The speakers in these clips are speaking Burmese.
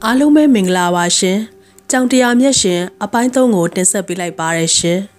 အားလုံးပဲမင်္ဂလာပါရှင်။ကြောင်တရားမျက်ရှင်အပိုင်း3ကိုတင်ဆက်ပေးလိုက်ပါရရှင်။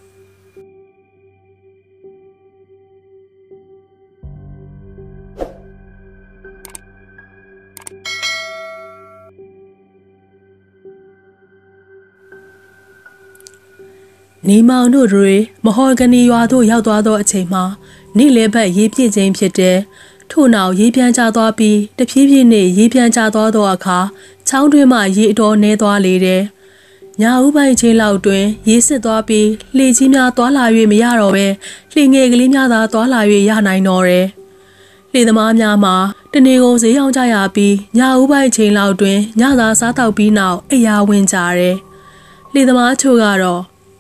နေမောင်တို့တွေမဟော်ဂနီရွာသို့ရောက်သွားသောအချိန်မှာနေ့လယ်ဘက်ရေးပြည့်ခြင်းဖြစ်တဲ့ထို့နောက်ရေပြန်ကျသွားပြီးတဖြည်းဖြည်းနဲ့ရေပြန်ကျသွားသောအခါချောင်းတွင်းမှရေအတော်နှဲသွားလေတယ်။ညဦးပိုင်းချင်းလောက်တွင်ရေစစ်သွားပြီးလှေကြီးများသွားလာ၍မရတော့ဘဲလှေငယ်ကလေးများသာသွားလာ၍ရနိုင်တော့တယ်။လှေသမားများမှာတနေကုန်ဈေးရောက်ကြရပြီးညဦးပိုင်းချင်းလောက်တွင်ညသာစားတောက်ပြီးနောက်အိယာဝင်ကြတယ်။လှေသမားချို့ကတော့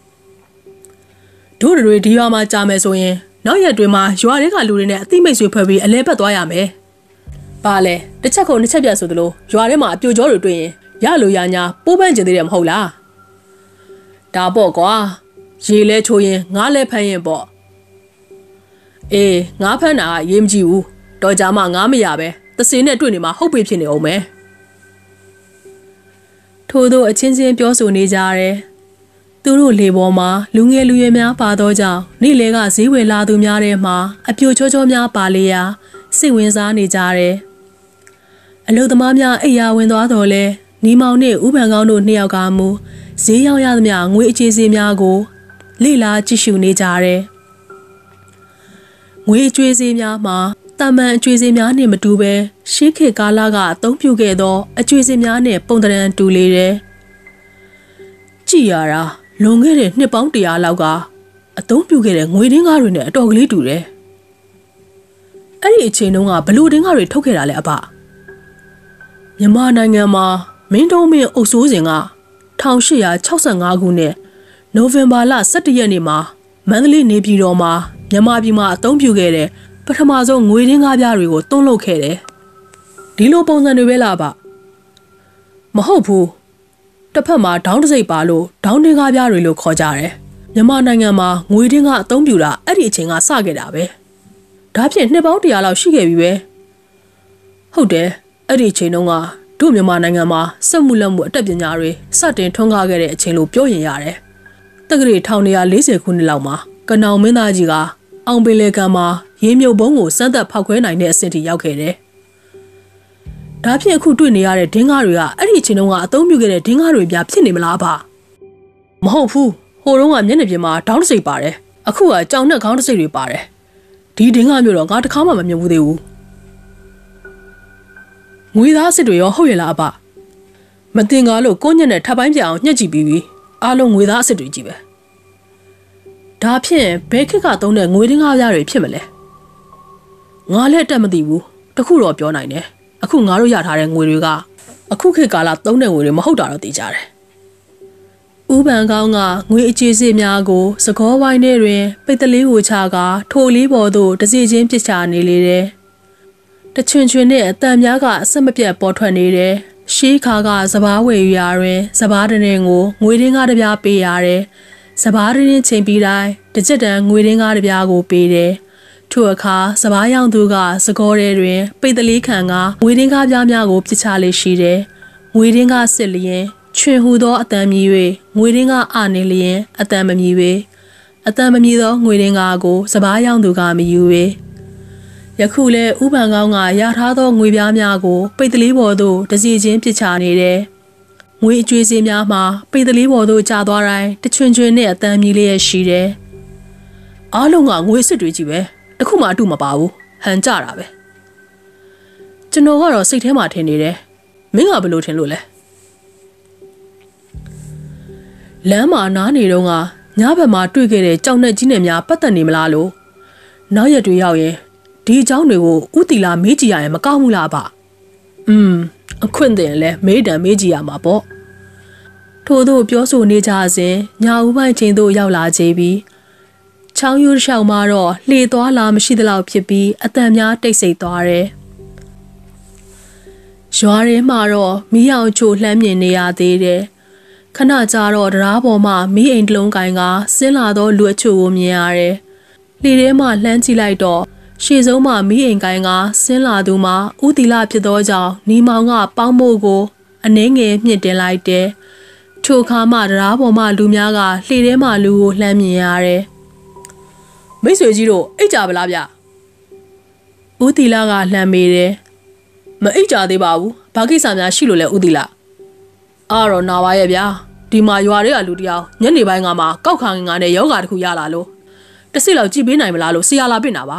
တို့တွေဒီရွာမှာကြာမယ်ဆိုရင်နောက်ရက်တွေမှာရွာတွေကလူတွေနဲ့အသိမိတ်ဆွေဖွဲ့ပြီးအလဲပတ်သွားရမယ်။ဘာလဲတစ်ချက်ခုံတစ်ချက်ပြတ်ဆိုသလိုရွာထဲမှာအပြိုကြောတွေတွေ့ရင်ရလိုရညာပိုးပန်းကျင်သေးတယ်မဟုတ်လား။ဒါပေါ့ကွာရေလဲချိုးရင်ငါးလဲဖမ်းရင်ပေါ့။အေးငါးဖမ်းတာကရေးမကြည့်ဘူး။တော်ကြမှာငါးမရပဲသစင်နဲ့တွေ့နေမှာဟုတ်ပြီဖြစ်နေအောင်မယ်။ထို့သောအချင်းချင်းပြောဆိုနေကြတယ်။သူတို့လေပေါ်မှာလူငယ်လူရွယ်များပါသောကြောင့်နေ့လေကဈေးဝယ်လာသူများထဲမှာအပြိုချောချောများပါလေရာစိတ်ဝင်စားနေကြတယ်။အလုသမားများအိယာဝင်သွားတော့လဲနီမောင်နှင့်ဥပန်ကောင်းတို့နှစ်ယောက်ကမူဈေးရောက်ရသမျှငွေအခြေစီများကိုလေ့လာကြည့်ရှုနေကြတယ်။ငွေအကျွေးစီများမှာတာမန်အကျွေးစီများနှင့်မတူဘဲရှေးခေတ်ကာလကအသုံးပြုခဲ့သောအကျွေးစီများနှင့်ပုံသဏ္ဍာန်တူလေတယ်။ကြည့်ရတာလွန်ခဲ့တဲ့နှစ်ပေါင်း100လောက်ကအသုံးပြုခဲ့တဲ့ငွေတင်းကားတွေနဲ့အတော်ကလေးတူတယ်။အဲ့ဒီအချိန်တုန်းကဘလို့တင်းကားတွေထုတ်ခဲ့တာလဲအဖ။မြန်မာနိုင်ငံမှာမင်းတုံးမင်းအုပ်စိုးစဉ်က1865ခုနှစ်နိုဝင်ဘာလ17ရက်နေ့မှာမန္တလေးနေပြည်တော်မှာမြန်မာပြည်မှာအသုံးပြုခဲ့တဲ့ပထမဆုံးငွေတင်းကားပြားတွေကိုသွန်းလုပ်ခဲ့တယ်။ဒီလိုပုံစံတွေပဲလားအဖ။မဟုတ်ဘူး။တစ်ဖက်မှာဒေါင်းတစိတ်ပါလို့ဒေါင်းတင်းကားပြားတွေလို့ခေါ်ကြတယ်။မြန်မာနိုင်ငံမှာငွေတင်းကအသုံးပြုတာအဲ့ဒီအချိန်ကစခဲ့တာပဲ။ဒါဖြင့်နှစ်ပေါင်း100လောက်ရှိခဲ့ပြီပဲ။ဟုတ်တယ်အဲ့ဒီအချိန်တုန်းကတို့မြန်မာနိုင်ငံမှာစက်မှုလက်မှုအတတ်ပညာတွေစတင်ထွန်းကားခဲ့တဲ့အချိန်လို့ပြောရင်ရတယ်။တက္ကရာ1940ခုနှစ်လောက်မှာကနောင်မင်းသားကြီးကအောင်ပင်လယ်ကန်မှာရေမြုပ်ဘုံကိုစမ်းသပ်ဖောက်ခွဲနိုင်တဲ့အဆင့်ထိရောက်ခဲ့တယ်။ဒါဖြင့်အခုတွေ့နေရတဲ့ဒင်းကားတွေကအဲ့ဒီအချိန်တုန်းကအသုံးပြုခဲ့တဲ့ဒင်းကားတွေပြဖြစ်နေမလားဗျ။မဟုတ်ဘူး။ဟိုတုန်းကမျက်နှာပြင်မှာဒေါင်းတစိတ်ပါတယ်။အခုကကြောင်နဲ့ခေါင်းတစိတ်တွေပါတယ်။ဒီဒင်းကားမျိုးတော့ငါတစ်ခါမှမမြင်ဘူးသေးဘူး။ငွေသားစစ်တွေရောဟုတ်ရဲ့လားအဖ။မတင်ကားလို့ကိုညက်နဲ့ထပ်ပိုင်းပြအောင်ညှက်ကြည့်ပြီးပြီ။အားလုံးငွေသားစစ်တွေကြီးပဲ။ဒါဖြင့်ဘဲခက်ကသုံးတဲ့ငွေဒင်းကားပြားတွေဖြစ်မလဲ။ငါလည်းတက်မသိဘူး။တခုတော့ပြောနိုင်တယ်။အခုငါတို့ရထားတဲ့ငွေတွေကအခုခေတ်ကာလသုံးတဲ့ငွေတွေမဟုတ်တာတော့သိကြတယ်။ဥပန်ကောင်းကငွေအကျေးစစ်များကိုစကောဝိုင်းထဲတွင်ပိတ်တလေးကိုချကထိုလေးပေါ်သို့တစီချင်းပစ်ချနေလေတယ်။တချွင်ချွင်နဲ့အတန်များကအဆက်မပြတ်ပေါ်ထွက်နေတယ်။ရှေးခါကစပားဝယ်ယူရာတွင်စပားတင်းကိုငွေတင်းကားတစ်ပြားပေးရတယ်။စပားတင်းချိန်ပြီးတိုင်းတစ်ချက်တန်ငွေတင်းကားတစ်ပြားကိုပေးတယ်။ထို့အခါစပားရောင်သူကစကောရဲတွင်ပိတ်တလေးခံကငွေတင်းကားပြားများကိုပြစ်ချလေးရှိတယ်။ငွေတင်းကားစစ်လျင်ချွင်ဟူသောအတန်မြည်၍ငွေတင်းကားအနေလျင်အတန်မမြည်၍အတန်မမြည်သောငွေတင်းကားကိုစပားရောင်သူကမယူ၍ယခုလဲဥပန်ကောင်းကရထားသောငွေပြားများကိုပိတ်တလေးပေါ်သို့တစီချင်းပြစ်ချနေတယ်။ငွေအကျွေးစင်းများမှာပိတ်တလေးပေါ်သို့ကျသွားတိုင်းတချွင်ချွင်နဲ့အတန်မြည်လျက်ရှိတယ်။အားလုံးကငွေစစ်တွေကြီးပဲတခုမှအတုမပါဘူးဟန်ကြတာပဲကျွန်တော်ကတော့စိတ်ထဲမှာထင်နေတယ်မင်းကဘယ်လိုထင်လို့လဲလမ်းမှာနားနေတော့ကညဘက်မှာတွေ့ခဲ့တဲ့ကြောင်နဲ့ကြီးနယ်များပတ်သက်နေမလားလို့နောက်ရက်တွေရောက်ရင်ဒီအကြောင်းတွေကိုဥတီလာမေးကြည့်ရရင်မကောင်းဘူးလားဗျအခွင့်တင်လဲမေးတံမေးကြည့်ရမှာပေါ့ထို့သောပြောဆိုနေကြစဉ်ညဦးပိုင်းချိန်သို့ရောက်လာကြပြီးချောင်းရိုးတစ်လျှောက်မှာတော့လှေသွားလာမရှိသလောက်ဖြစ်ပြီးအတန်များတိတ်ဆိတ်သွားတယ်။ရွာထဲမှာတော့မီးအောင်ချိုလှမ်းမြင်နေရသေးတယ်။ခဏကြာတော့တရားပေါ်မှာမီးအိမ်တလုံးကိုင်ကဆင်းလာသောလူအချို့ကိုမြင်ရတယ်။လှေထဲမှာလှမ်းကြည့်လိုက်တော့ရှေ့ဆုံးမှာမီးအိမ်ကိုင်ကဆင်းလာသူမှာဦးတီလာဖြစ်သောကြောင့်နီမောင်ကပေါင်းမို့ကိုအနေငယ်မြင့်တင်လိုက်တယ်။ထိုအခါမှတရားပေါ်မှလူများကလှေထဲမှလူကိုလှမ်းမြင်ရတယ်။မိတ်ဆွေကြီးတို့အိတ်ကြပါလားဗျ။ဦးတီလာကလှမ်းမေးတယ်။မအိတ်ကြသေးပါဘူး။ဘာကိစ္စများရှိလို့လဲဦးတီလာ။အားတော့နာပါရဲ့ဗျာ။ဒီမှာရွာတွေကလူတယောက်ညနေပိုင်းကမှကောက်ခါငင်ကနဲ့ယောဂါတစ်ခုရလာလို့တစ်စစ်လောက်ကြည့်ပေးနိုင်မလားလို့ဆရာလာပင့်တာပါ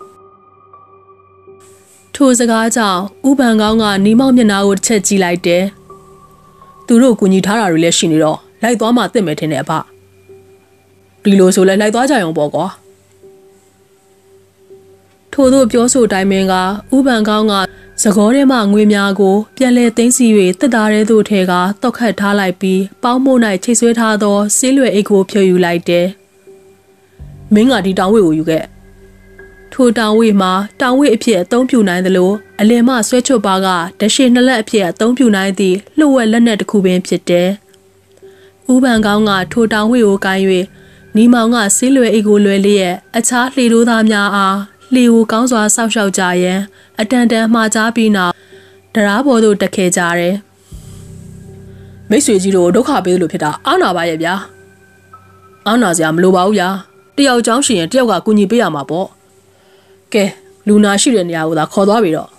ထိုစကားကြောင့်ဥပန်ကောင်းကနီးမောက်မျက်နှာကိုတစ်ချက်ကြည့်လိုက်တယ်သူတို့ကူညီထားတာတွေလည်းရှိနေတော့လိုက်သွားမှသိမယ်ထင်တယ်အဖဒီလိုဆိုလဲလိုက်သွားကြရုံပေါ့ကွာထို့သို့ပြောဆိုတိုင်းမင်းကဥပန်ကောင်းကစကောထဲမှငွေများကိုပြန်လဲသိမ်းစီ၍တက်တာတဲ့သို့ထဲကတောက်ခတ်ထားလိုက်ပြီးပေါင်းမို့၌ချိတ်ဆွဲထားသောဆေးလွယ်အိတ်ကိုဖြုတ်ယူလိုက်တယ်မင်းကဒီတောင်ဝေကိုယူခဲ့ထိုတောင်ဝေမှာတောင်ဝေအဖြစ်အသုံးပြုနိုင်သလိုအလင်မဆွဲချွတ်ပါကတရှိနှစ်လက်အဖြစ်အသုံးပြုနိုင်သည့်လှုပ်ဝက်လက်နက်တစ်ခုပင်ဖြစ်တယ်ဥပန်ကောင်းကထိုတောင်ဝေကိုကိုင်း၍နီမောင်ကဆေးလွယ်အိတ်ကိုလွယ်လျက်အခြားလှေတိုးသားများအားလှေကိုကောင်းစွာစောက်ရှောက်ကြရန်အတန်တန်မှားကြားပြီးနောက်တရားပေါ်သို့တက်ခဲ့ကြတယ်မိတ်ဆွေကြီးတို့ဒုက္ခပေးလို့ဖြစ်တာအားနာပါရဲ့ဗျာအားနာစရာမလိုပါဘူးဗျာတယောက်ချောင်းရှိရင်တယောက်ကကူညီပေးရမှာပေါ့ကဲလူနာရှိတဲ့နေရာကိုသာခေါ်သွားပြီတော့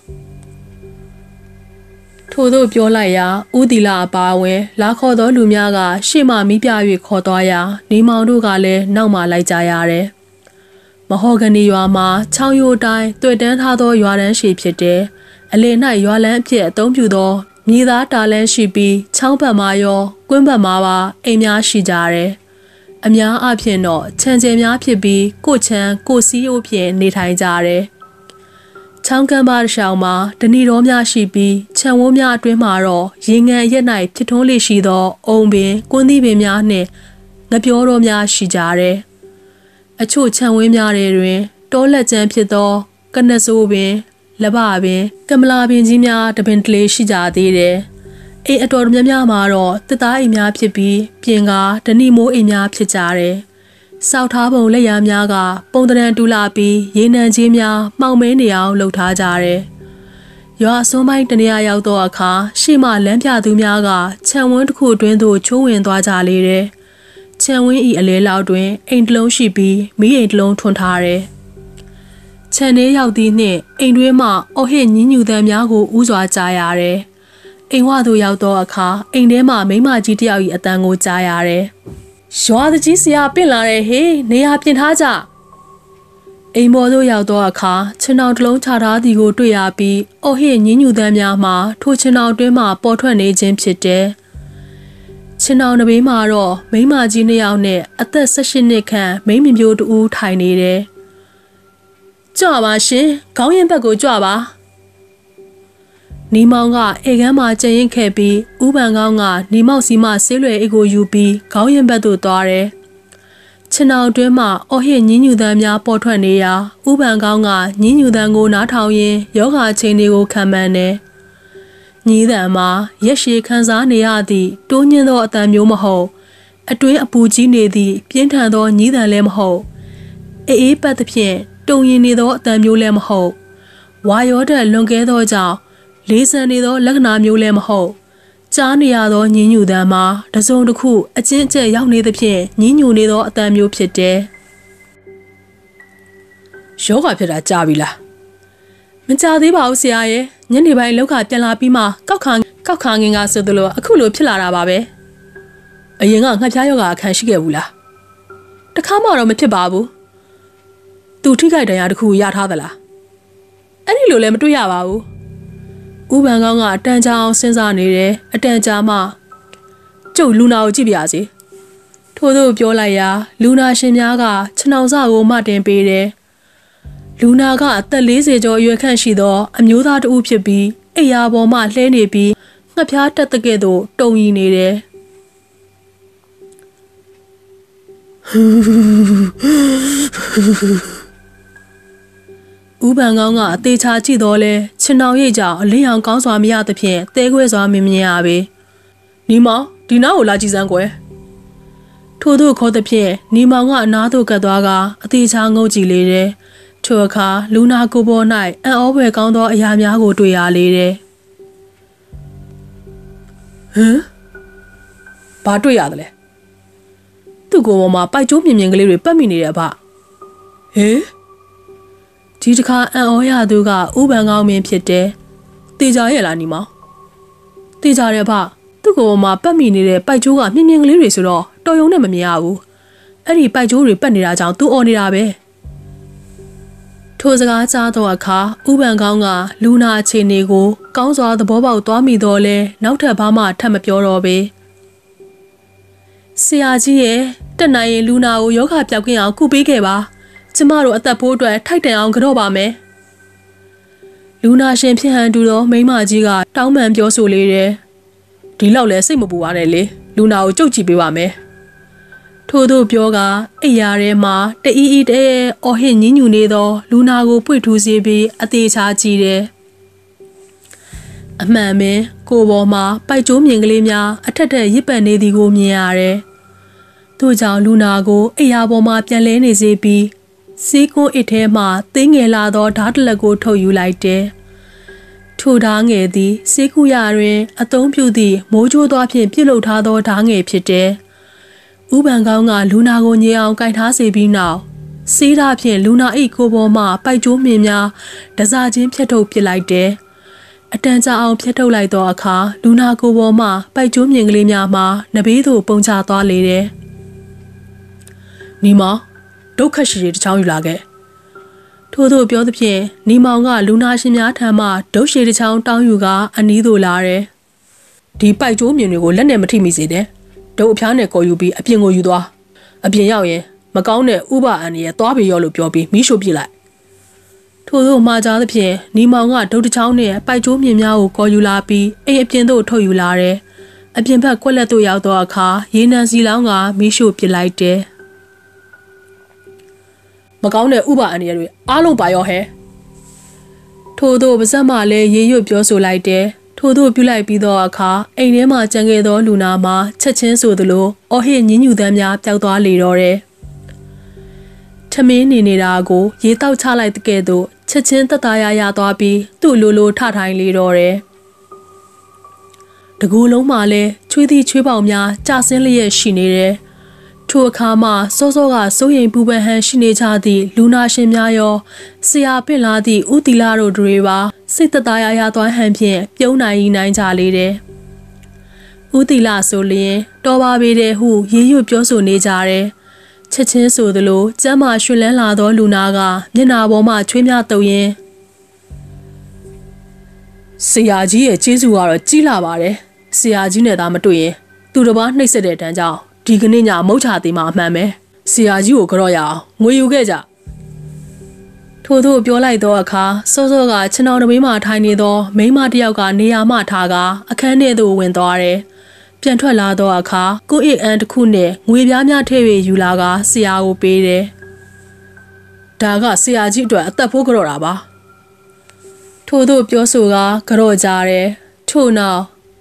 ထို့သို့ပြောလိုက်ရာဦးတီလာအပါဝင်လာခေါ်သောလူများကရှေ့မှမိပြ၍ခေါ်သွားရာနေမောင်တို့ကလည်းနောက်မှလိုက်ကြရတယ်မဟော်ဂနီရွာမှာချောင်းရိုးတိုင်းတွေ့တန်းထားသောရွာတန်းရှိဖြစ်တယ်အလယ်၌ရွာလန်းအဖြစ်အသုံးပြုသောမြေသားတာလန်းရှိပြီးချောင်းဘက်မှာရောကွင်းဘက်မှာပါအိမ်များရှိကြတယ်အများအပြည့်တော့ခြံကျဲများဖြစ်ပြီးကိုချမ်းကိုစီးရိုးဖြင့်နေထိုင်ကြတယ်ချောင်းကမ်းပါးတစ်လျှောက်မှာတဏီတော်များရှိပြီးခြံဝန်းများအတွင်းမှာတော့ရေငန်ရက်၌ဖြစ်ထွန်းလေးရှိသောအုံပင်ကွန်းသီးပင်များနှင့်ငပြောတော်များရှိကြတယ်အချို့ခြံဝင်းများတွင်တောလက်ကျန်းဖြစ်သောကနဆိုးပင်လက်ပပင်ကမလာပင်ကြီးများတပင်တလေရှိကြသေးတယ်အိမ်အတော်များများမှာတော့တစ်သားအိမ်များဖြစ်ပြီးပြင်ကားဒဏီမိုးအိမ်များဖြစ်ကြတယ်စောက်ထားပုံလက်ရာများကပုံတရံတူလာပြီးရေနံကြီးများမှောင်မဲနေအောင်လှုပ်ထားကြတယ်ရွာအစွန်းပိုင်းတနေရာရောက်သောအခါရှေ့မှလမ်းပြသူများကခြံဝန်းတစ်ခုတွင်သို့ချိုးဝင်သွားကြလေတယ်ခြံဝင်းဤအလဲလောက်တွင်အိမ်တစ်လုံးရှိပြီးမိအိမ်တစ်လုံးထွန်းထားတယ်ခြံထဲရောက်သည့်နှင့်အိမ်တွင်းမှအော်ဟစ်ညင်းညူသံများကိုဥစွာကြားရတယ်အိမ်ဝသို့ရောက်သောအခါအိမ်ထဲမှမိန်းမကြီးတစ်ယောက်၏အတန်ကိုကြားရတယ်ရွာတကြီးဆရာပင့်လာတဲ့ဟေးနေရာပြင်ထားကြအိမ်ပေါ်သို့ရောက်သောအခါခြံတော်တစ်လုံးချထားသည်ကိုတွေ့ရပြီးအော်ဟစ်ညင်းညူသံများမှထိုခြံတော်တွင်းမှပေါ်ထွက်နေခြင်းဖြစ်တယ်ခြံတော်တစ်ဘေးမှာတော့မိန်းမကြီးနှစ်ယောက်နဲ့အသက်18နှစ်ခန့်မိန်းမမျိုးတူထိုင်နေတယ်ကြွပါရှင်ခေါင်းရင်ဘက်ကိုကြွပါနီမောင်ကအေကန်းမှာကျရင်ခဲ့ပြီးဥပန်ကောင်းကနီမောက်စီမဆေးလွယ်အိတ်ကိုယူပြီးခေါင်းရင်ဘက်သို့သွားတယ်ခြံတော်တွင်းမှာအော်ဟစ်ညင်းညူသံများပေါ်ထွက်နေရာဥပန်ကောင်းကညင်းညူသံကိုနားထောင်ရင်းယောဂချိန်တွေကိုခံမှန်းတယ်ညီးသံမှာရက်ရှည်ခံစားနေရသည့်တိုးညင်းသောအတန်မျိုးမဟုတ်အတွင်းအပူကြီးနေသည့်ပြင်းထန်သောညီးသံလည်းမဟုတ်အေးပတ်သဖြင့်တုံရင်နေသောအတန်မျိုးလည်းမဟုတ်ဝါရောတက်လွန်ကဲသောကြောင့်လေးဆန်နေသောလက္ခဏာမျိုးလည်းမဟုတ်ကြားနေရသောညင်းညူသံမှာတစုံတစ်ခုအကျဉ်းကျက်ရောက်နေသဖြင့်ညင်းညူနေသောအတန်မျိုးဖြစ်တယ်ယောဂဖြစ်တာကြားပြီလားမကြသေးပါဘူးဆရာရဲ့ညနေပိုင်းလောက်ကပြန်လာပြီးမှကောက်ခါငင်ကဆိုသလိုအခုလိုဖြစ်လာတာပါပဲအရင်ကငှက်ဖျားယောဂအခန်းရှိခဲ့ဘူးလားတခါမှတော့မဖြစ်ပါဘူးသူထိခိုက်တရားတစ်ခုရထားသလားအဲ့ဒီလိုလည်းမတွေ့ရပါဘူးဥပန်ကောင်းကအတန်ကြာအောင်စဉ်းစားနေတယ်အတန်ကြာမှကျုပ်လူနာကိုကြည့်ပြစီထို့သို့ပြောလိုက်ရာလူနာရှင်များကခြေနှောင်စကိုမတင်ပေးတယ်လူနာကအသက်40ကျော်အရွယ်ခန့်ရှိသောအမျိုးသားတဦးဖြစ်ပြီးအိယာပေါ်မှလှဲနေပြီးငှက်ဖျားတက်တဲ့ကဲ့သို့တုံရီနေတယ်ဥပန်ကောင်းကအသေးချာကြည့်တော့လဲခြေနှောင်ရိပ်ကြောင့်အလင်းရောင်ကောင်းစွာမရသဖြင့်တဲခွဲစွာမမြင်ရပေနီမောင်ဒီနားကိုလာကြည့်စမ်းကွယ်ထို့သို့ခေါ်သဖြင့်နီမောင်ကအနားသို့ကပ်သွားကအသေးချာငုံကြည့်လေတယ်ထိုအခါလူနာကိုပေါ်၌အံ့ဩဖွယ်ကောင်းသောအရာများကိုတွေ့ရလေတယ်ဘာတွေ့ရတယ်လဲသူ့ကိုယ်ပေါ်မှာပိုက်ကျိုးမြင်မြင်ကလေးတွေပတ်မိနေတယ်ဗျဒီတစ်ခါအံ့ဩရသူကဥပန်ကောင်းမင်းဖြစ်တယ်တေချာရဲ့လားညီမောင်တေချာတယ်ဗျသူ့ကိုယ်ပေါ်မှာပတ်မိနေတဲ့ပိုက်ကျိုးကမြင်မြင်ကလေးတွေဆိုတော့တော်ရုံနဲ့မမြင်ရဘူးအဲ့ဒီပိုက်ကျိုးတွေပတ်နေတာကြောင့်သူ့အော်နေတာပဲထိုစကားကြားတော့အခါဥပန်ကောင်းကလူနာအခြေအနေကိုကောင်းစွာသဘောပေါက်သွားမိတော့လဲနောက်ထပ်ဘာမှထပ်မပြောတော့ပဲဆရာကြီးရဲ့တက်နိုင်ရင်လူနာကိုယောဂပြောက်ကင်းအောင်ကုပေးခဲ့ပါကျမတို့အသက်ဖိုးအတွက်ထိုက်တန်အောင်ကြော့ပါမယ်လူနာရှင်ဖြစ်ဟန်တူတော့မိမကြီးကတောင်းပန်ပြောဆိုလေတယ်ဒီလောက်လဲစိတ်မပူပါနဲ့လေလူနာကိုကြုတ်ကြည့်ပေးပါမယ်ထို့သို့ပြောကအိယာထဲမှာတအီအီတဲအော်ဟစ်ညင်းညူနေသောလူနာကိုပွေထူးစေပြီးအသေးချာကြည့်တယ်အမှန်ပဲကိုယ်ပေါ်မှာပိုက်ကျိုးမြင်ကလေးများအထက်ထက်ရစ်ပတ်နေသည်ကိုမြင်ရတယ်ထို့ကြောင့်လူနာကိုအိယာပေါ်မှာပြန်လဲနေစေပြီးစီးကုန်းအစ်ထဲမှသိငယ်လာသောဓာတ်တလက်ကိုထုတ်ယူလိုက်တယ်ထိုဓာငယ်သည်စေကူရတွင်အသုံးပြုသည့်မိုးကြိုးသွားဖြင့်ပြုတ်လုထားသောဓာငယ်ဖြစ်တယ်ဥပန်ကောင်းကလူနာကိုညင်အောင်ကင်ထားစေပြီးနောက်စေးဓာဖြင့်လူနာ၏ကိုယ်ပေါ်မှပိုက်ကျိုးမြင်များတစားချင်းဖြတ်ထုတ်ပစ်လိုက်တယ်အတန်ကြာအောင်ဖြတ်ထုတ်လိုက်သောအခါလူနာကိုယ်ပေါ်မှပိုက်ကျိုးမြင်ကလေးများမှာနဘေးသို့ပုံချသွားလေတယ်နီမောင်ဒုက္ခရှိတွေတစ်ချောင်းယူလာခဲ့ထို့သို့ပြောသဖြင့်နီမောင်ကလူနာရှင်များထံမှဒုတ်ရှည်တစ်ချောင်းတောင်းယူကအနီးသို့လာတယ်ဒီပိုက်ကျိုးမြင်တွေကိုလက်နဲ့မထိမိစေနဲ့ဒုတ်အဖျားနဲ့ကော်ယူပြီးအပြင်ကိုယူသွားအပြင်ရောက်ရင်မကောင်းတဲ့ဥပအန်ရဲ့သွားပြီးရောလို့ပြောပြီးမိရှို့ပြလိုက်ထို့သို့မှာကြားသဖြင့်နီမောင်ကဒုတ်တစ်ချောင်းနဲ့ပိုက်ကျိုးမြင်များကိုကော်ယူလာပြီးအိမ်အပြင်သို့ထုတ်ယူလာတယ်အပြင်ဘက်ကွက်လက်သို့ရောက်သောအခါရေနံစီလောင်းကမိရှို့ပြလိုက်တယ်မကောင်းတဲ့ဥပအန်ရတွေအားလုံးပါရောဟဲထို့သို့ပါဇက်မှလည်းရေရွတ်ပြောဆိုလိုက်တယ်ထို့သို့ပြုလိုက်ပြီးသောအခါအိမ်ထဲမှကျန်ခဲ့သောလူနာမှာချက်ချင်းဆိုသလိုအော်ဟစ်ညင်းညူသမ်းများပျောက်သွားလေတော့တယ်ထမင်းနေနေတာကိုရေတောက်ချလိုက်တဲ့ကဲ့သို့ချက်ချင်းတက်သားရသွားပြီးသူ့လိုလိုထထိုင်လေတော့တယ်တကူလုံးမှလည်းချွေးသည့်ချွေးပေါင်များကျဆင်းလျက်ရှိနေတယ်ထိုအခါမှစောစောကစိုးရိမ်ပူပန်ဟန်ရှိနေကြသည့်လူနာရှင်များရောဆရာပင့်လာသည့်ဦးတီလာတို့တွေပါစိတ်သက်သာရသွားဟန်ဖြင့်ပြုံးနိုင်ကြလေတယ်ဦးတီလာဆိုလျင်တော်ပါပေတယ်ဟုရေရွတ်ပြောဆိုနေကြတယ်ချက်ချင်းဆိုသလိုကျမ်းမာရွှင်လန်းလာသောလူနာကမျက်နှာပေါ်မှချွေးများတုပ်ရင်းဆရာကြီးရဲ့ကျေးဇူးကတော့ကြီးလာပါတယ်ဆရာကြီးနဲ့သာမတွေ့ရင်သူတစ်ပါးနှိပ်စက်တဲ့တန်းကြောင့်ဒီကနေ့ညမုတ်ချသေးမှအမှန်ပဲဆရာကြီးကိုကြော့ရအောင်ငွေယူခဲ့ကြထို့သို့ပြောလိုက်သောအခါစောစောကခြံတော်တဘေးမှထိုင်နေသောမိန်းမတစ်ယောက်ကနေရာမှထားကအခန်းထဲသို့ဝင်သွားတယ်ပြန်ထွက်လာသောအခါကိုအိတ်အန်တစ်ခုနဲ့ငွေပြားများထည့်၍ယူလာကဆရာကိုပေးတယ်ဒါကဆရာကြီးအတွက်အသက်ဖိုးကြော့တာပါထို့သို့ပြောဆိုကကြော့ကြတယ်ထို့နောက်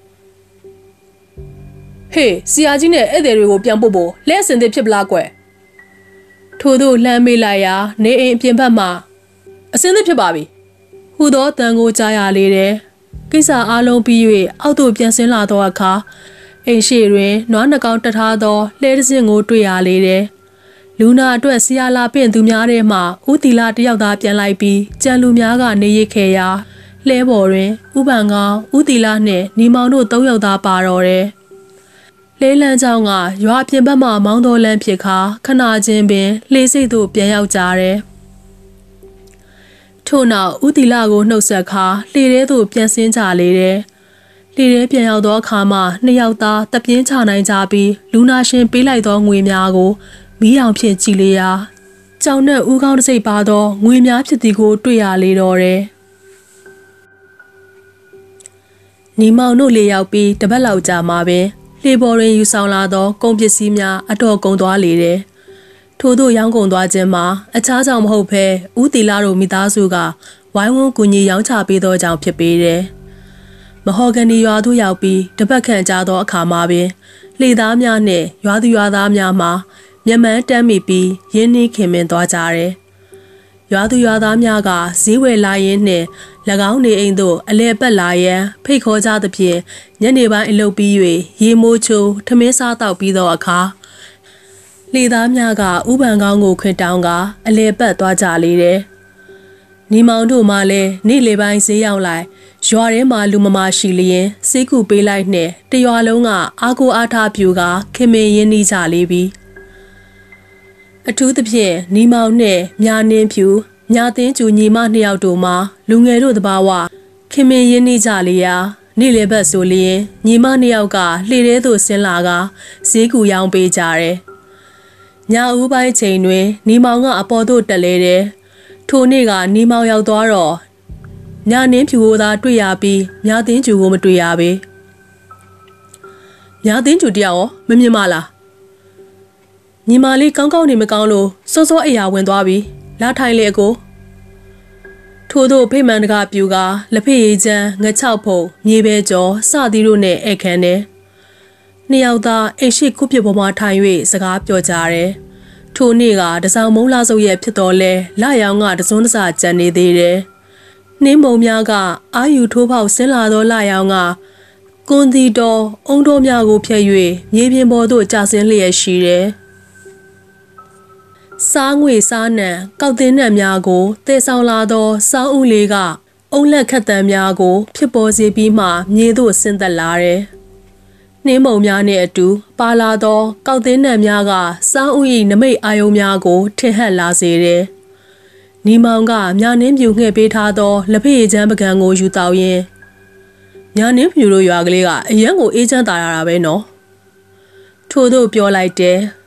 ဟေးဆရာကြီးနဲ့ဧည့်သည်တွေကိုပြန်ပို့ဖို့လက်အစင်သစ်ဖြစ်ပလားကွယ်ထို့သို့လှမ်းမေးလိုက်ရာနေအိမ်အပြင်ဘက်မှအစင်သစ်ဖြစ်ပါပြီဟူသောတန်ကိုကြားရလေတယ်ကိစ္စအားလုံးပြီး၍အောက်သို့ပြန်ဆင်းလာသောအခါအိမ်ရှိတွင်နွားနှကောင်တထားသောလှဲတစ်စင်းကိုတွေ့ရလေတယ်လူနာအတွက်ဆရာလာပင့်သူများထဲမှဦးတီလာတယောက်သားပြန်လိုက်ပြီးကြံလူများကနေရခဲ့ရာလှဲပေါ်တွင်ဥပန်ကောင်ဦးတီလာနှင့်ညီမောင်တို့၃ယောက်သားပါတော့တယ်လဲလန်းချောင်းကရွာပြင်ဘက်မှမောင်းတော်လန်းဖြစ်ခါခဏချင်းပင်လှေစိတ်သို့ပြန်ရောက်ကြတယ်ထို့နောက်ဦးတီလာကိုနှုတ်ဆက်ခါလှေထဲသို့ပြန်ဆင်းကြလေတယ်လှေထဲပြန်ရောက်သောအခါမှနှစ်ယောက်သားတပြင်းချနိုင်ကြပြီးလူနာရှင်ပေးလိုက်သောငွေများကိုမီးအောင်ဖြင့်ကြည်လေရာကြောင်နဲ့ဦးကောင်းတစ်စိတ်ပါသောငွေများဖြစ်သည်ကိုတွေ့ရလေတော့တယ်ညီမောင်တို့လေရောက်ပြီးတပတ်လောက်ကြာမှပင်လှေပေါ်တွင်ယူဆောင်လာသောကုန်ပစ္စည်းများအတော်ကုန်သွားလေတယ်ထို့သို့ရောင်းကုန်သွားခြင်းမှာအခြားကြောင့်မဟုတ်ဘဲဦးတီလာတို့မိသားစုကဝိုင်းဝန်းကူညီရောင်းချပေးသောကြောင့်ဖြစ်ပေတယ်မဟော်ဂနီရွာသို့ရောက်ပြီးတပတ်ခန့်ကြာသောအခါမှာပင်လှေသားများနှင့်ရွာသူရွာသားများမှမျက်မှန်တမ်းမိပြီးရင်းနှီးခင်မင်သွားကြတယ်ရွာသူရွာသားများကဈေးဝယ်လာရင်းနှင့်၎င်းနေအိမ်သို့အလဲပတ်လာရန်ဖိတ်ခေါ်ကြသဖြင့်ညနေပိုင်းအလုပ်ပြီး၍ရေမိုးချိုးထမင်းစားတောက်ပြီးသောအခါလေသားများကဥပန်ကောင်းကိုခွင်တောင်းကအလဲပတ်သွားကြလေတယ်။ညီမောင်တို့မှလည်းနေ့လေပိုင်းဈေးရောက်လိုက်ရွာထဲမှာလူမမရှိလျင်စိတ်ကူပေးလိုက်နှင့်တရွာလုံးကအားကိုအားထားပြူကခင်မင်ရင်းနှီးကြလေပြီ။အထူးသဖြင့်ညီမောင်နှင့်မြာနှင်းဖြူမြာသင်းကျူညီမနှစ်ယောက်တို့မှာလူငယ်တို့တဘာဝခင်မင်ရင်းနှီးကြလေရာနေ့လေဘက်ဆိုလျင်ညီမနှစ်ယောက်ကလှေထဲသို့ဆင်းလာကဈေးကူရောင်းပေးကြတယ်။ညဦးပိုင်းချိန်တွင်ညီမောင်ကအပေါ်သို့တက်လေတယ်။ထိုနေ့ကညီမောင်ရောက်သွားတော့ညနှင်းဖြူကိုသာတွေ့ရပြီးမြာသင်းကျူကိုမတွေ့ရပေ။မြာသင်းကျူတယောက်ရောမမြင်မလား။ညီမလေးကောင်းကောင်းနေမကောင်းလို့စောစောအရာဝင်သွားပြီ။လာထိုင်လေအကိုထို့သောဖိမှန်တကားပြူကလက်ဖက်ရည်ချမ်းငချောက်ဖုံမြေပဲကျော်စသည်တို့နဲ့ဧကန်တယ်။နှစ်ယောက်သားအိမ်ရှိခုပြပေါ်မှာထိုင်၍စကားပြောကြတယ်။ထိုနေ့ကတစောင်းမုံလာစုပ်ရဲ့ဖြစ်တော်လဲလာရောင်ကတစွန်းတစကြံနေသေးတယ်။နှင်းမုံများကအာယူထိုးပေါက်ဆင်းလာသောလာရောင်ကကွန်တီတော်အုံတော်များကိုဖျက်၍မြေပြင်ပေါ်သို့ကျဆင်းလျက်ရှိတယ်။စားငွေစားနံကောက်တင်းနံများကိုတည်ဆောင်လာသောစောင်းဦးလေးကအုံလက်ခတ်တံများကိုဖြစ်ပေါ်စေပြီးမှမြေသို့ဆင်းသက်လာတယ်။နှင်းမုံများနှင့်အတူပါလာသောကောက်တင်းနံများကစောင်းဦး၏နမိတ်အာယုံများကိုထင်ဟပ်လာစေတယ်။ညီမောင်ကမြာနှင်းပြူငှဲ့ပေးထားသောလက်ဖက်ရည်ချမ်းပကံကိုယူတောက်ရင်းမြာနှင်းပြူတို့ရွာကလေးကအရန်ကိုအေးချမ်းသာရတာပဲနော်။ထို့သို့ပြောလိုက်တယ်။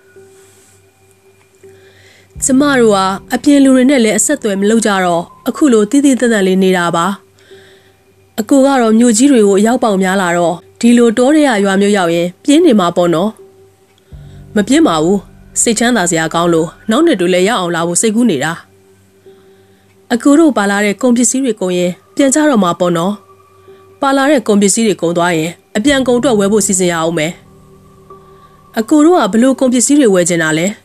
ကျမတို့ကအပြင်လူတွေနဲ့လည်းအဆက်အသွယ်မလုပ်ကြတော့အခုလိုတိတိတတ်တတ်လေးနေတာပါအကူကတော့မြို့ကြီးတွေကိုအရောက်ပေါင်များလာတော့ဒီလိုတောထဲရွာမျိုးရောက်ရင်ပြင်းနေမှာပေါ့နော်မပြင်းပါဘူးစိတ်ချမ်းသာစရာကောင်းလို့နောက်နှစ်တွေလည်းရောက်အောင်လာဖို့စိတ်ကူးနေတာအကူတို့ပါလာတဲ့ကုန်ပစ္စည်းတွေကုန်ရင်ပြန်ကြတော့မှာပေါ့နော်ပါလာတဲ့ကုန်ပစ္စည်းတွေကုန်သွားရင်အပြန်ကုန်တော့ဝယ်ဖို့စီစဉ်ရအောင်မယ်အကူတို့ကဘလို့ကုန်ပစ္စည်းတွေဝယ်ချင်တာလဲ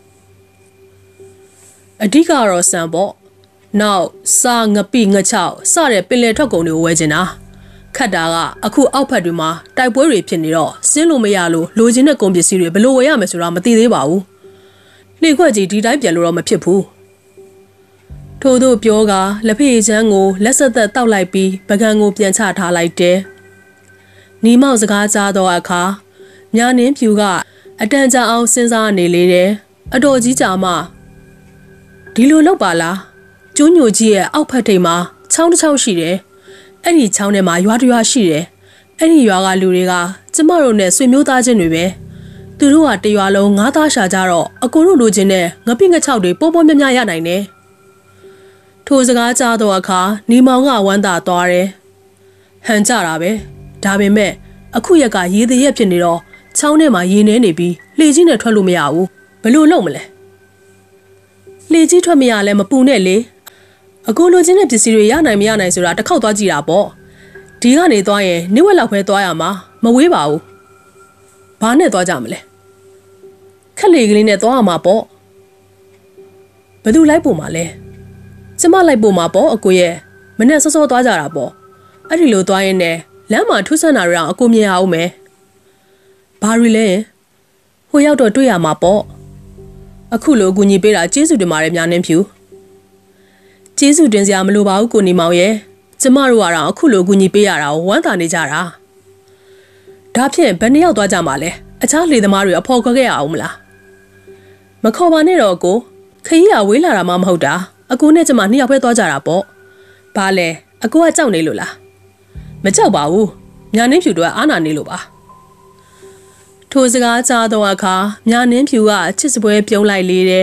အဓိကတော့ဆန်ပေါ့နောက်စားငပိငချောက်စတဲ့ပင်လယ်ထွက်ကုန်တွေကိုဝယ်ချင်တာခတ်တာကအခုအောက်ဖက်တွေမှာတိုက်ပွဲတွေဖြစ်နေတော့ဆင်းလို့မရလို့လိုချင်တဲ့ကုန်ပစ္စည်းတွေဘယ်လိုဝယ်ရမလဲဆိုတာမသိသေးပါဘူးလှေခွက်ကြီးဒီတိုင်းပြန်လို့တော့မဖြစ်ဘူးထို့သို့ပြောကလက်ဖက်ရည်ချမ်းကိုလက်ဆက်သက်တောက်လိုက်ပြီးပကံကိုပြန်ချထားလိုက်တယ်နီမောက်စကားကြားတော့အခါမြာနှင်းဖြူကအတန်ကြာအောင်စဉ်းစားနေလေတယ်အတော်ကြီးကြာမှဒီလိုလောက်ပါလားကျိုးညိုကြီးရဲ့အောက်ဖက်ထိပ်မှာချောင်းတစ်ချောင်းရှိတယ်အဲ့ဒီချောင်းထဲမှာရွာတစ်ရွာရှိတယ်အဲ့ဒီရွာကလူတွေကကျမတို့နဲ့ဆွေမျိုးသားချင်းတွေပဲသူတို့ကတရွာလုံးငါးသားရှာကြတော့အကိုတို့လိုချင်တဲ့ငပိငချောက်တွေပေါ်ပေါ်များများရနိုင်တယ်ထိုစကားကြားတော့အခါနီမောင်ကဝမ်းသာသွားတယ်ဟန်ကြတာပဲဒါပေမဲ့အခုရက်ကရေတရက်ဖြစ်နေတော့ချောင်းထဲမှာရေနေနေပြီးလှေကြီးနဲ့ထွက်လို့မရဘူးဘယ်လိုလုပ်မလဲလေကြီးထွက်မရလဲမပူနဲ့လေအကိုလိုချင်တဲ့ပစ္စည်းတွေရနိုင်မရနိုင်ဆိုတာတစ်ခေါက်သွားကြည့်တာပေါ့ဒီကနေသွားရင်နေ့ဝက်လောက်ပဲသွားရမှာမဝေးပါဘူးဘာနဲ့သွားကြမလဲခက်လေကလေးနဲ့သွားရမှာပေါ့ဘယ်သူလိုက်ပို့မှာလဲကျမလိုက်ပို့မှာပေါ့အကိုရဲ့မနဲ့စောစောသွားကြတာပေါ့အဲ့ဒီလိုသွားရင်လည်းလမ်းမှာထူးဆန်းတာတွေအောင်အကိုမြင်အောင်မယ်ဘာတွေလဲဟိုရောက်တော့တွေ့ရမှာပေါ့အခုလိုအကူညီပေးတာကျေးဇူးတင်ပါတယ်များနှင်းဖြူကျေးဇူးတင်စရာမလိုပါဘူးကိုနေမောင်ရဲ့ကျမတို့ကတော့အခုလိုအကူညီပေးရတာကိုဝမ်းသာနေကြတာဒါဖြင့်ဘယ်နှစ်ယောက်သွားကြမှာလဲအခြားလေသမားတွေအဖော်ခွက်ခဲ့ရအောင်မလားမခေါ်ပါနဲ့တော့ကိုခရီးကဝေးလာတာမှမဟုတ်တာအကူနဲ့ကျမနှစ်ယောက်ပဲသွားကြတာပေါ့ဘာလဲအကူကကြောက်နေလို့လားမကြောက်ပါဘူးများနှင်းဖြူတို့ကအားနာနေလို့ပါထိုစကားကြားတော့အခါမြာနှင်းဖြူကချစ်စပွဲပြုံးလိုက်လေတယ်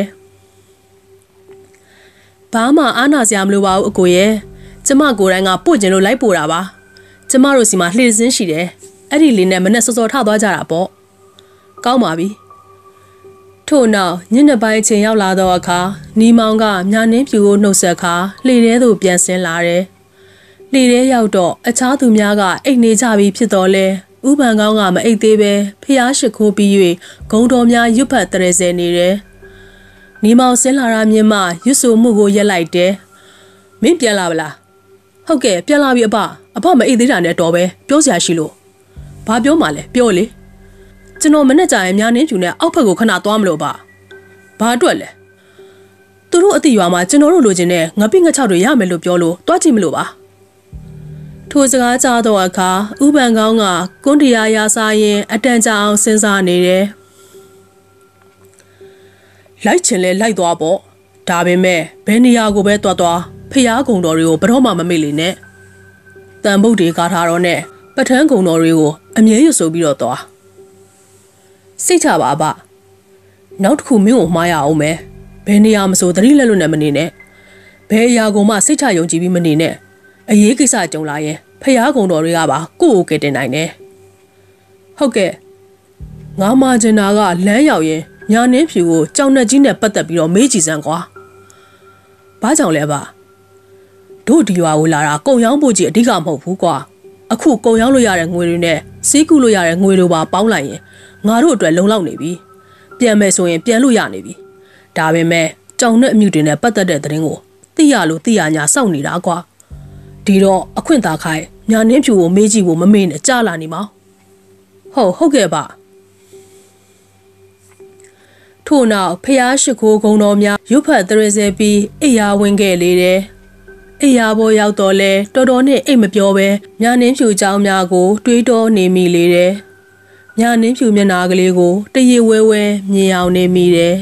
ဘာမှအားနာစရာမလိုပါဘူးအကိုရဲ့ကျမကိုယ်တိုင်ကပို့ကျင်လို့လိုက်ပို့တာပါကျမတို့စီမှာလှေစင်းရှိတယ်အဲ့ဒီလေးနဲ့မနဲ့စောစောထသွားကြတာပေါ့ကောင်းပါပြီထို့နောက်ညနေပိုင်းချိန်ရောက်လာတော့အခါနီမောင်ကမြာနှင်းဖြူကိုနှုတ်ဆက်ခါလှေထဲသို့ပြန်ဆင်းလာတယ်လှေထဲရောက်တော့အခြားသူများကအိတ်နေကြပြီဖြစ်တော်လဲဥပန်ကောင်းကမအိတ်သေးပဲဖျားရှိခိုးပြီး၍ဂုံတော်များရွတ်ဖတ်တရစဲနေတယ်။နနီမောင်ဆင်းလာတာမြင်မှရွတ်ဆိုမှုကိုရက်လိုက်တယ်မင်းပြန်လာဗလားဟုတ်ကဲ့ပြန်လာပြီအဖမအိတ်သေးတာနဲ့တော့ပဲပြောစရာရှိလို့ဘာပြောမှလဲပြောလေကျွန်တော်မနဲ့ကြရင်များနှင်းဖြူနဲ့အောက်ဖက်ကိုခဏသွားမလို့ဘာအတွက်လဲသူတို့အတိရွာမှာကျွန်တော်တို့လိုချင်တဲ့ငပိငချောက်တွေရမယ်လို့ပြောလို့တွားကြည့်မလို့ပါထိုစကားကြားတော့အခါဥပန်ကောင်းကကွန်းတရားရာစားရင်အတန်ကြာအောင်စဉ်းစားနေတယ်လိုက်ချင်လဲလိုက်သွားပေါ့ဒါပေမဲ့ဘယ်နေရာကိုပဲသွားဖျားကုံတော်တွေကိုဘယ်တော့မှမမေ့လေနဲ့တန်ဗုဒ္ဓေကာထားတော့နဲ့ပထန်းကုံတော်တွေကိုအမြဲရွဆိုပြီးတော့သွားစိတ်ချပါနောက်တစ်ခုမင်းကိုမှားရအောင်မယ်ဘယ်နေရာမဆိုသတိလက်လွတ်နဲ့မနေနဲ့ဘယ်အရာကိုမှစိတ်ချယုံကြည်ပြီးမနေနဲ့အရေးကိစ္စကြုံလာရင်ဖျားကုံတော်တွေကပါကိုယ့်ကိုကယ်တင်နိုင်တယ်ဟုတ်ကဲ့ငါမှကျင်တာကလမ်းရောက်ရင်ညာနှင်းဖြူကိုကြောင်နှက်ကြီးနဲ့ပတ်သက်ပြီးတော့မေးကြည့်စမ်းကွာဘာကြောင့်လဲတို့ဒီရွာကိုလာတာကုံရောင်းဖို့ကြီးအဓိကမဟုတ်ဘူးကွာအခုကုံရောင်းလို့ရတဲ့ငွေတွေနဲ့စီးကူးလို့ရတဲ့ငွေတွေပါပေါင်းလိုက်ရင်ငါတို့အတွက်လုံလောက်နေပြီပြန်မယ်ဆိုရင်ပြန်လို့ရနေပြီဒါပေမဲ့ကြောင်နဲ့အမြူတွေနဲ့ပတ်သက်တဲ့သတင်းကိုသိရလို့သိရညာစောင့်နေတာကွာဒီတော့အခွင့်သာခိုင်းညာနှင်းဖြူကိုမေးကြည့်ဖို့မမေ့နဲ့ကြားလာနေမှာဟုတ်ကဲ့ထို့နောက်ဖျားရှိခိုးကုံတော်များရုပ်ဖတ်သရစဲပြီးအိယာဝင်ခဲ့လေတယ်အိယာပေါ်ရောက်တော့လဲတော်တော်နဲ့အိတ်မပြောပဲညာနှင်းဖြူเจ้าများကိုတွေးတောနေမိလေတယ်ညာနှင်းဖြူမျက်နာကလေးကိုတရေဝဲမြင်အောင်နေမိတယ်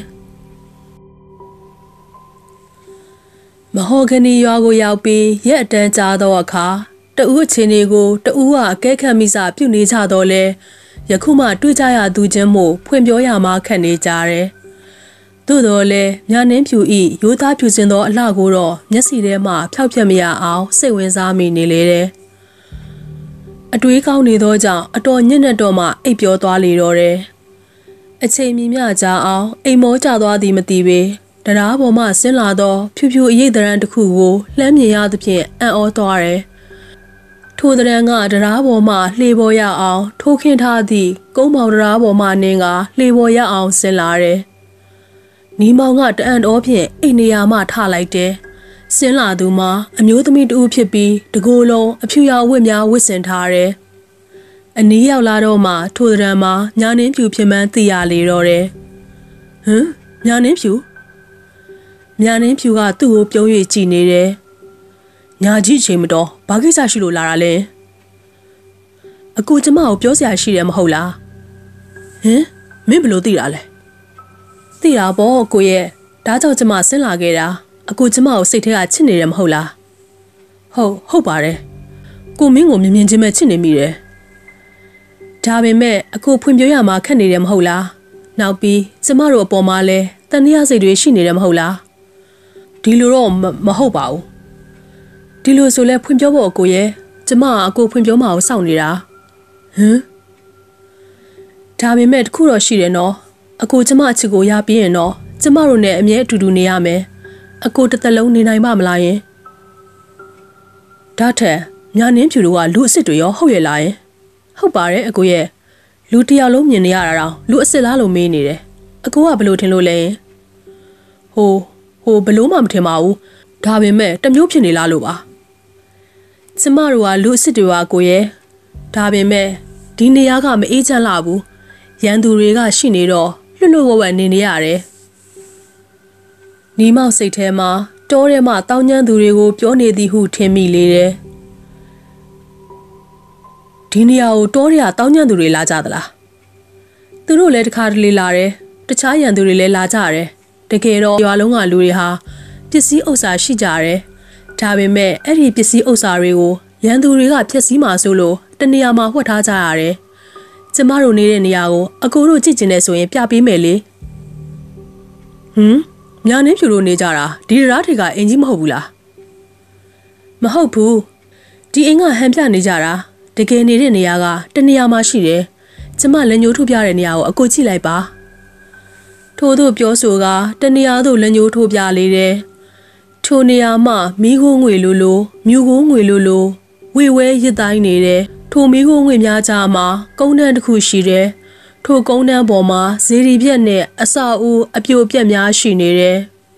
မဟော်ဂနီရွာကိုရောက်ပြီးရက်အတန်းကြာသောအခါတဦးအချင်းတွေကိုတဦးကအကဲခတ်မိစာပြုတ်နေကြတော့လဲယခုမှတွေ့ကြရသူချင်းမို့ဖွင့်ပြောရမှာခက်နေကြတယ်သို့တော်လဲညာနှင်းဖြူဤရိုးသားဖြူစင်သောအလှကိုတော့မျက်စိထဲမှဖျောက်ဖျက်မရအောင်စိတ်ဝင်စားမိနေလေတယ်အတွေးကောင်းနေသောကြောင့်အတော်ညံ့နေတော့မှအိပ်ပျော်သွားလေတော့တယ်အချိန်မြမြကြအောင်အိမ်မောကျသွားသည်မသိပေတရားပေါ်မှဆင်းလာသောဖြူဖြူအရေးတရံတစ်ခုကိုလှမ်းမြင်ရသဖြင့်အံ့ဩသွားတယ်ထိုတရံကတရားပေါ်မှလှေပေါ်ရအောင်ထိုးခင်းထားသည့်ကုန်းမောင်တရားပေါ်မှနင်းကလှေပေါ်ရအောင်ဆင်းလာတယ်နီမောင်ကတအံ့တော်ဖြင့်အိမ်နေရာမှထလိုက်တယ်ဆင်းလာသူမှာအမျိုးသမီးတူဖြစ်ပြီးတကိုယ်လုံးအဖြူရောင်ဝတ်များဝတ်ဆင်ထားတယ်အနီးရောက်လာတော့မှထိုတရံမှာညာနှင်းဖြူဖြစ်မှန်းသိရလေတော့တယ်ညာနှင်းဖြူကသူ့ကိုပြုံး၍ကြည့်နေတယ်ညာကြီးချိန်မတော်ဘာကိစ္စရှိလို့လာတာလဲအကူကျမကိုပြောစရာရှိတယ်မဟုတ်လားမင်းဘယ်လိုသိတာလဲသိတာပေါ့ကိုရဲ့ဒါကြောင့်ကျမဆင်းလာခဲ့တာအကူကျမကိုစိတ်ထဲကချစ်နေတယ်မဟုတ်လားဟုတ်ပါတယ်ကိုမင်းကိုမြင်ချင်းပဲချစ်နေမိတယ်ဒါပေမဲ့အကူဖွင့်ပြောရမှာခက်နေတယ်မဟုတ်လားနောက်ပြီးကျမတို့အပေါ်မှာလဲတန်တရားစိတ်တွေရှိနေတယ်မဟုတ်လားဒီလိုတော့မဟုတ်ပါဘူးဒီလိုဆိုလဲဖွင့်ပြောဖို့အကိုရဲ့ကျမအကိုဖွင့်ပြောမှာကိုစောင့်နေတာဒါပေမဲ့တခုတော့ရှိတယ်နော်အကိုကျမအချစ်ကိုရပြီးရင်တော့ကျမတို့နဲ့အမြဲအတူတူနေရမယ်အကိုတစ်သက်လုံးနေနိုင်မှာမလားယင်ဒါထက်ညာနှင်းဖြူတို့ကလူအစ်စ်တွေရောဟုတ်ရဲ့လားယင်ဟုတ်ပါတယ်အကိုရဲ့လူတယောက်လုံးမြင်နေရတာတော့လူအစ်စ်လားလို့မေးနေတယ်အကိုကဘယ်လိုထင်လို့လဲယင်ဟိုဘလို့မှမထင်ပါဘူးဒါပေမဲ့တမျိုးဖြစ်နေလားလို့ပါကျမတို့ကလူအစ်စ်တွေပါကိုရဲ့ဒါပေမဲ့ဒီနေရာကမအေးချမ်းလာဘူးရန်သူတွေကရှိနေတော့လွတ်ဝဝနေနေရတယ်နီမောက်စိတ်ထဲမှာတောထဲမှာတောင်းကျမ်းသူတွေကိုပြောနေသည်ဟုထင်မိလေတယ်ဒီနေရာကိုတောထဲကတောင်းကျမ်းသူတွေလာကြသလားသူတို့လည်းတစ်ခါတလေလာတယ်တခြားရန်သူတွေလည်းလာကြတယ်တကယ်တော့ရွာလုံးကလူတွေဟာပစ္စည်းဥစ္စာရှိကြတယ်ဒါပေမဲ့အဲ့ဒီပစ္စည်းဥစ္စာတွေကိုရန်သူတွေကဖျက်ဆီးမှာဆိုလို့တနေရာမှာဝှက်ထားကြရတယ်ကျမတို့နေတဲ့နေရာကိုအကိုတို့ကြည့်ကျင်နေဆိုရင်ပြပေးမယ်လေညာနှင်းဖြူတို့နေကြတာဒီတရားထေကအင်ကြီးမဟုတ်ဘူးလားမဟုတ်ဘူးဒီအင်ကဟန်ပြနေကြတာတကယ်နေတဲ့နေရာကတနေရာမှာရှိတယ်ကျမလက်ညှိုးထိုးပြတဲ့နေရာကိုအကိုကြည့်လိုက်ပါထို့သူပြောဆိုကတနေရာသို့လက်ညှိုးထိုးပြလေတယ်ထိုနေရာမှာမီးခိုးငွေလိုမြူခိုးငွေလိုဝေဝဲရစ်တိုင်းနေတယ်ထိုမီးခိုးငွေများကြားမှာကုန်းတန်းတစ်ခုရှိတယ်ထိုကုန်းတန်းပေါ်မှာဇေဒီပြက်နဲ့အစာဦးအပြိုပြက်များရှိနေတယ်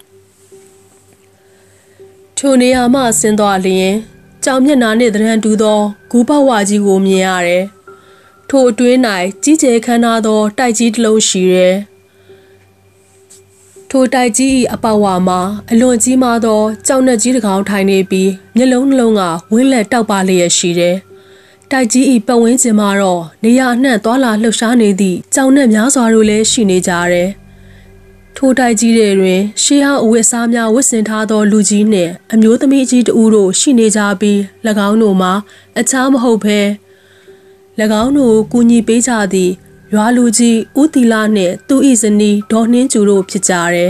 ထိုနေရာမှဆင်းသွားလျင်ကြောင်မျက်နှာနှင့်တရံတူသောဂူပေါဝါကြီးကိုမြင်ရတယ်ထိုအတွင်း၌ကြီးကျယ်ခမ်းနားသောတိုက်ကြီးတစ်လုံးရှိတယ်ထိုတိုက်ကြီး၏အပေါဝါမှာအလွန်ကြီးမားသောကြောင်နှက်ကြီးတစ်ကောင်ထိုင်နေပြီးမျက်လုံးနှလုံးကဝင်းလက်တောက်ပါလျက်ရှိတယ်တိုက်ကြီး၏ပတ်ဝန်းကျင်မှာတော့နေရာအနှံ့သွာလာလှုပ်ရှားနေသည့်ကြောင်နှက်များစွာတို့လည်းရှိနေကြတယ်ထိုတိုက်ကြီးတွေတွင်ရှေးဟောင်းအဝတ်အစားများဝတ်ဆင်ထားသောလူကြီးနှင့်အမျိုးသမီးအကြီးတဦးတို့ရှိနေကြပြီး၎င်းတို့မှာအခြားမဟုတ်ဘဲ၎င်းတို့ကူညီပေးကြသည့်ရွာလူကြီးဦးတီလာနှင့်သူ၏ဇနီးဒေါ်နှင်းကျူတို့ဖြစ်ကြတယ်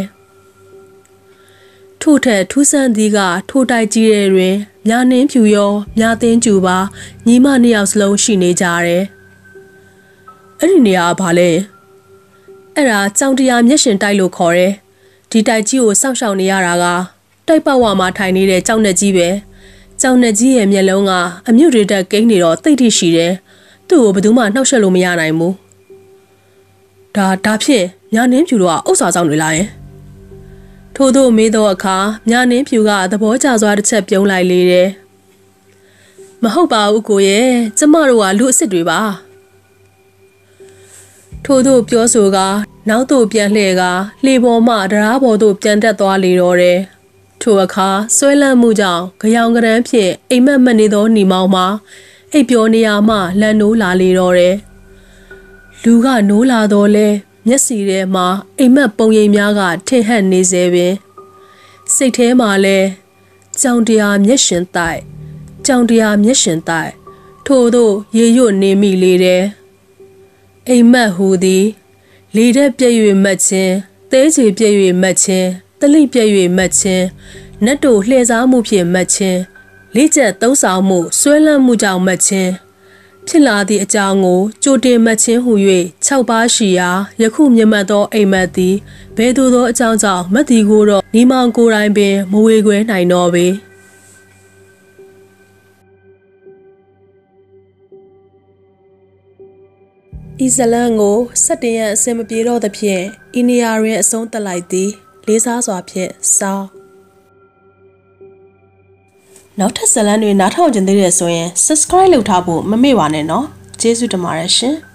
ထို့ထက်ထူးဆန်းသည်ကထိုတိုက်ကြီးတွေတွင်မြာနှင်းဖြူရောမြာသိန်းကျူပါညီမနှစ်ယောက်စလုံးရှိနေကြတယ်အဲ့ဒီနေရာကဘာလဲအဲ့ဒါကြောင်တရားမျက်ရှင်တိုက်လို့ခေါ်တယ်ဒီတိုက်ကြီးကိုစောင့်ရှောက်နေရတာကတိုက်ပတ်ဝါမှာထိုင်နေတဲ့ကြောင်နှက်ကြီးပဲကြောင်နှက်ကြီးရဲ့မျက်လုံးကအမြုပ်တွေတက်ကိန်းနေတော့တိတ်ထိရှိတယ်သူ့ကိုဘယ်သူမှနှောက်ယှက်လို့မရနိုင်ဘူးဒါဖြင့်မြာနှင်းဖြူတို့ကဥစ္စာဆောင်တွေလားယင်ထို့သောမေးသောအခါမြာနှင်းဖြူကသဘောကျစွာတစ်ချက်ပြုံးလိုက်လေတယ်မဟုတ်ပါဘူးကိုရဲ့ကျမတို့ကလူအစ်စ်တွေပါထို့သောပြောဆိုကနောက်သို့ပြန်လှည့်ကလှေပေါ်မှတရားပေါ်သို့ပြန်တက်သွားလေတော့တယ်ထိုအခါဆွဲလန်းမှုကြောင့်ကြောင်ကရမ်းဖြင့်အိမ်မက်မက်နေသောညီမောင်မှာအိပ်ပျော်နေရမှလန်နိုးလာလေတော့တယ်လူကနိုးလာတော့လဲမျက်စီထဲမှာအိမ်မက်ပုံရိပ်များကထင်ဟပ်နေစေပင်စိတ်ထဲမှာလဲကြောင်တရားမျက်ရှင်တိုက်ကြောင်တရားမျက်ရှင်တိုက်ထို့သောရေရွတ်နေမိလေတယ်အိမ်မက်ဟူသည်လေတဲ့ပြည့်၍မက်ခြင်းသဲချေပြည့်၍မက်ခြင်းတလိပြည့်၍မက်ခြင်းနတ်တို့လှည့်စားမှုဖြင့်မက်ခြင်းလေးချက်သုံးဆောင်မှုဆွဲလန်းမှုကြောင့်မက်ခြင်းဖြစ်လာသည့်အကြောင်းကိုကြိုတင်မက်ခြင်းဟူ၍6ပါးရှိရာယခုမြတ်သောအိမ်မက်သည်ဘယ်သို့သောအကြောင်းကြောင့်မက်သည်ကိုတော့ညီမောင်ကိုယ်တိုင်ပင်မဝေခွဲနိုင်တော့ပေဤဇလန်ကို17ရက်အစင်မပြေတော့သဖြင့်ဤနေရာတွင်အဆုံးသတ်လိုက်သည်လေးစားစွာဖြင့်စောင်းနောက်ထပ်ဇလန်တွေနားထောင်ကြသေးတယ်ဆိုရင် subscribe လုပ်ထားဖို့မမေ့ပါနဲ့နော်ကျေးဇူးတင်ပါတယ်ရှင်